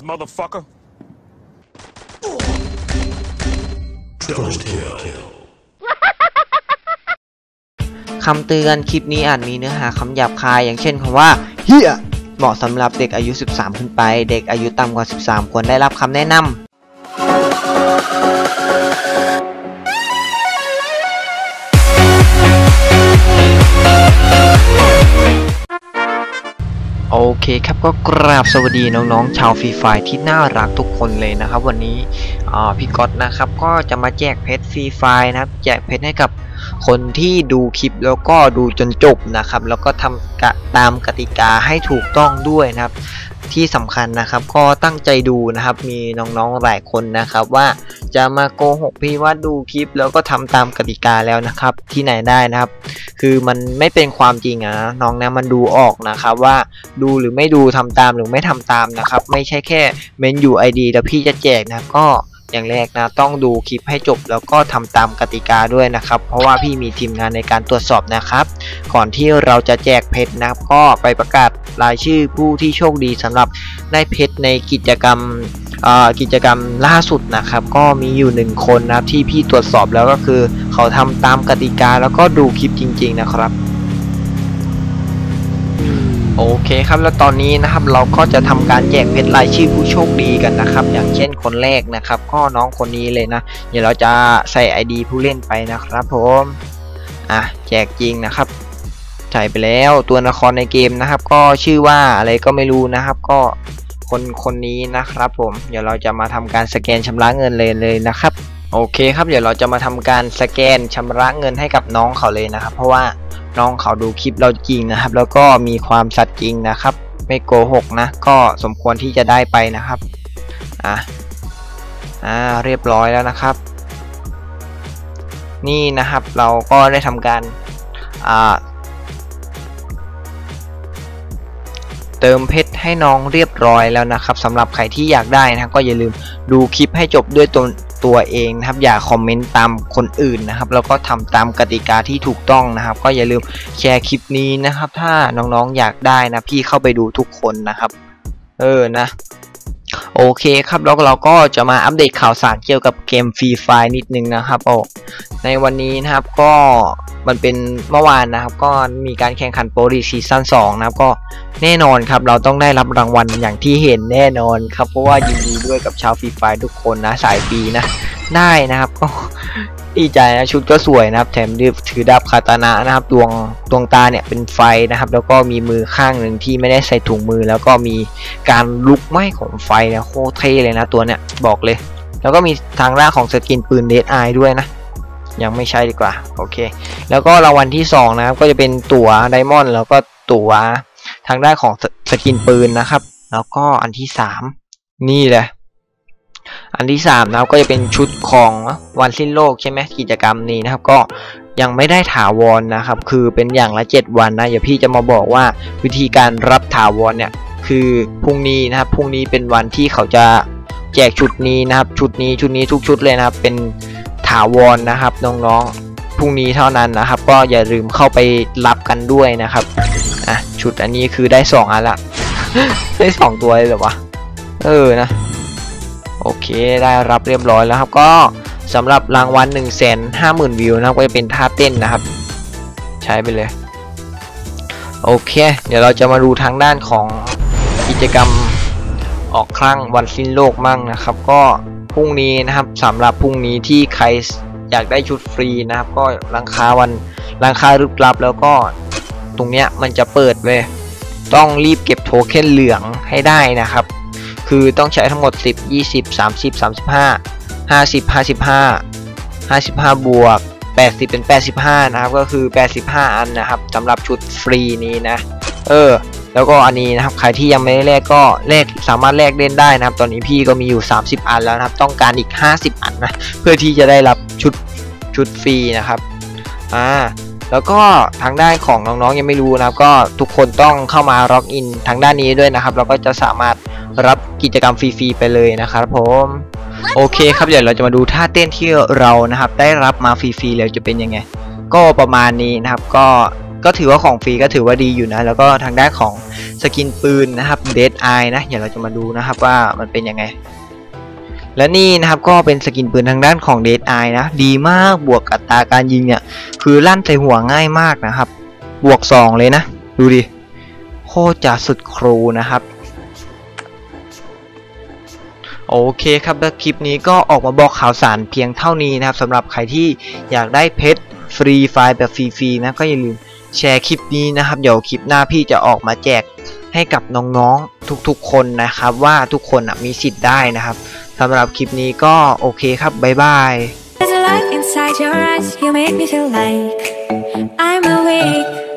surprise, motherfucker. คำเตือนคลิปนี้อาจมีเนื้อหาคำหยาบคายอย่างเช่นคำว่าเฮียเหมาะสำหรับเด็กอายุ 13 ขึ้นไปเด็กอายุต่ำกว่า 13 ควรได้รับคำแนะนำโอเคครับก็กราบสวัสดีน้องๆชาวฟรีไฟที่น่ารักทุกคนเลยนะครับวันนี้พี่ก๊อตนะครับก็จะมาแจกเพชรฟรีไฟนะครับแจกเพชรให้กับคนที่ดูคลิปแล้วก็ดูจนจบนะครับแล้วก็ทำตามกติกาให้ถูกต้องด้วยนะครับที่สำคัญนะครับก็ตั้งใจดูนะครับมีน้องๆหลายคนนะครับว่าจะมาโกหกพี่ว่าดูคลิปแล้วก็ทำตามกติกาแล้วนะครับที่ไหนได้นะครับคือมันไม่เป็นความจริงนะน้องนะมันดูออกนะครับว่าดูหรือไม่ดูทำตามหรือไม่ทำตามนะครับไม่ใช่แค่เมนอยู่ ID แล้วพี่จะแจกนะก็อย่างแรกนะต้องดูคลิปให้จบแล้วก็ทำตามกติกาด้วยนะครับเพราะว่าพี่มีทีมงานในการตรวจสอบนะครับก่อนที่เราจะแจกเพชรนะครับก็ไปประกาศรายชื่อผู้ที่โชคดีสำหรับได้เพชรในกิจกรรมล่าสุดนะครับก็มีอยู่1คนนะครับที่พี่ตรวจสอบแล้วก็คือเขาทำตามกติกาแล้วก็ดูคลิปจริงๆนะครับโอเคครับแล้วตอนนี้นะครับเราก็จะทำการแจกเพชรรายชื่อผู้โชคดีกันนะครับอย่างเช่นคนแรกนะครับก็น้องคนนี้เลยนะเดี๋ยวเราจะใส่ ID ผู้เล่นไปนะครับผมแจกจริงนะครับใส่ไปแล้วตัวนครในเกมนะครับก็ชื่อว่าอะไรก็ไม่รู้นะครับก็คนนี้นะครับผมเดี๋ยวเราจะมาทำการสแกนชำระเงินเลยนะครับโอเคครับเดี๋ยวเราจะมาทำการสแกนชำระเงินให้กับน้องเขาเลยนะครับเพราะว่าน้องเขาดูคลิปเราจริงนะครับแล้วก็มีความสัตย์จริงนะครับไม่โกหกนะก็สมควรที่จะได้ไปนะครับเรียบร้อยแล้วนะครับนี่นะครับเราก็ได้ทำการเติมเพชรให้น้องเรียบร้อยแล้วนะครับสำหรับใครที่อยากได้นะก็อย่าลืมดูคลิปให้จบด้วยตัวเองนะครับอย่าคอมเมนต์ตามคนอื่นนะครับแล้วก็ทำตามกติกาที่ถูกต้องนะครับก็อย่าลืมแชร์คลิปนี้นะครับถ้าน้องๆอยากได้นะพี่เข้าไปดูทุกคนนะครับนะโอเคครับแล้วเราก็จะมาอัปเดตข่าวสารเกี่ยวกับเกมฟรีไฟนิดนึงนะครับในวันนี้นะครับก็มันเป็นเมื่อวานนะครับก็มีการแข่งขันโปรลีกซีซั่น2นะครับก็แน่นอนครับเราต้องได้รับรางวัลอย่างที่เห็นแน่นอนครับเพราะว่ายินดีด้วยกับชาวฟรีไฟทุกคนนะสายปีนะได้นะครับก็ดีใจนะชุดก็สวยนะครับแถมถือดาบคาตานะนะครับดวงตาเนี่ยเป็นไฟนะครับแล้วก็มีมือข้างหนึ่งที่ไม่ได้ใส่ถุงมือแล้วก็มีการลุกไหม้ของไฟนะโคตรเท่เลยนะตัวเนี่ยบอกเลยแล้วก็มีทางด้านของสกินปืนเดดไอด้วยนะยังไม่ใช่ดีกว่าโอเคแล้วก็รางวัลที่2นะครับก็จะเป็นตั๋วไดมอนด์แล้วก็ตั๋วทางด้านของสกินปืนนะครับแล้วก็อันที่3นี่แหละอันที่3นะครับก็จะเป็นชุดของวันสิ้นโลกใช่ไหมกิจกรรมนี้นะครับก็ยังไม่ได้ถาวรนะครับคือเป็นอย่างละ7วันนะเดี๋ยวพี่จะมาบอกว่าวิธีการรับถาวรเนี่ยคือพรุ่งนี้นะครับพรุ่งนี้เป็นวันที่เขาจะแจกชุดนี้นะครับชุดนี้ทุกชุดเลยนะครับเป็นถาวรนะครับน้องๆพรุ่งนี้เท่านั้นนะครับก็อย่าลืมเข้าไปรับกันด้วยนะครับชุดอันนี้คือได้2อันละ ได้2ตัวเลยเหรอวะนะโอเคได้รับเรียบร้อยแล้วครับก็สำหรับรางวัล 150,000 วิวนะครับก็จะเป็นท่าเต้นนะครับใช้ไปเลยโอเคเดี๋ยวเราจะมาดูทางด้านของกิจกรรมออกครั้งวันสิ้นโลกมั่งนะครับก็พรุ่งนี้นะครับสำหรับพรุ่งนี้ที่ใครอยากได้ชุดฟรีนะครับก็ราคารึกลับแล้วก็ตรงเนี้ยมันจะเปิดเว้ยต้องรีบเก็บโทเค็นเหลืองให้ได้นะครับคือต้องใช้ทั้งหมด10 20 30 35 50 55บวก80เป็น85นะครับก็คือ85อันนะครับสำหรับชุดฟรีนี้นะแล้วก็อันนี้นะครับใครที่ยังไม่ได้แลกก็สามารถแลกเล่นได้นะครับตอนนี้พี่ก็มีอยู่30อันแล้วนะครับต้องการอีก50อันนะเพื่อที่จะได้รับชุดฟรีนะครับแล้วก็ทางด้านของน้องๆยังไม่รู้นะครับก็ทุกคนต้องเข้ามาล็อกอินทางด้านนี้ด้วยนะครับเราก็จะสามารถรับกิจกรรมฟรีๆไปเลยนะครับผมโอเคครับเดี๋ยวเราจะมาดูท่าเต้นที่เรานะครับได้รับมาฟรีๆแล้วจะเป็นยังไงก็ประมาณนี้นะครับก็ก็ถือว่าของฟรีก็ถือว่าดีอยู่นะแล้วก็ทางด้านของสกินปืนนะครับ Dead Eye นะเดี๋ยวเราจะมาดูนะครับว่ามันเป็นยังไงและนี่นะครับก็เป็นสกินปืนทางด้านของ Dead Eye นะดีมากบวกอัตราการยิงเนี่ยคือลั่นใส่หัวง่ายมากนะครับบวก2เลยนะดูดิโคตรจะสุดครูนะครับโอเคครับแล้วคลิปนี้ก็ออกมาบอกข่าวสารเพียงเท่านี้นะครับสำหรับใครที่อยากได้เพชรฟรีไฟล์แบบฟรีๆนะก็อย่าลืมแชร์คลิปนี้นะครับเดี๋ยวคลิปหน้าพี่จะออกมาแจกให้กับน้องๆทุกๆคนนะครับว่าทุกคนมีสิทธิ์ได้นะครับสำหรับคลิปนี้ก็โอเคครับบ๊ายบาย There's a light inside your eyes, you make me feel like I'm awake.